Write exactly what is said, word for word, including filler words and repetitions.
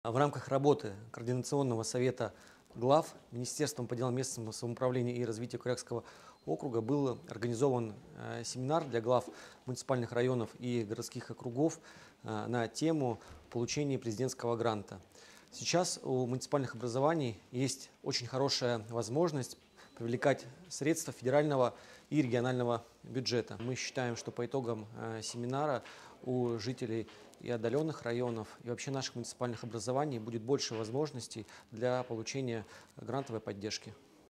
В рамках работы Координационного совета глав Министерством по делам местного самоуправления и развития Курякского округа был организован семинар для глав муниципальных районов и городских округов на тему получения президентского гранта. Сейчас у муниципальных образований есть очень хорошая возможность привлекать средства федерального и регионального бюджета. Мы считаем, что по итогам семинара у жителей и отдаленных районов, и вообще наших муниципальных образований будет больше возможностей для получения грантовой поддержки.